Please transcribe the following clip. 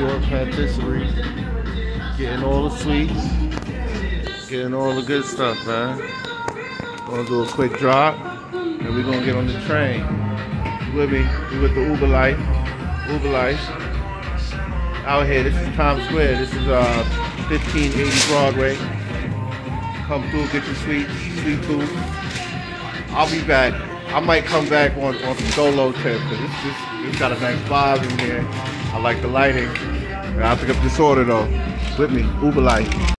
York Patisserie. Getting all the sweets. Getting all the good stuff, man. Gonna do a quick drop. And we're gonna get on the train. You with me? We with the Uber Life. Uber Life. Out here, this is Times Square. This is 1580 Broadway. Come through, get your sweet food. I'll be back. I might come back on some solo tip because this got a nice vibe in here. I like the lighting. I have to get this order though. With me, Uber Life.